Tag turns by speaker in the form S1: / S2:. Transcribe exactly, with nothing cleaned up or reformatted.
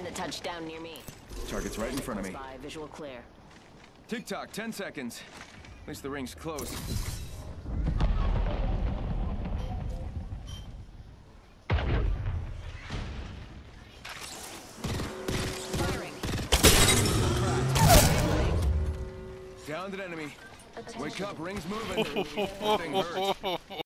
S1: Getting a touchdown near me.
S2: Target's right in front of me.
S1: By, visual clear.
S2: Tick-tock, ten seconds. At least the ring's close.
S1: Firing.
S2: Downed an enemy. Wake up, ring's moving. Thing hurts.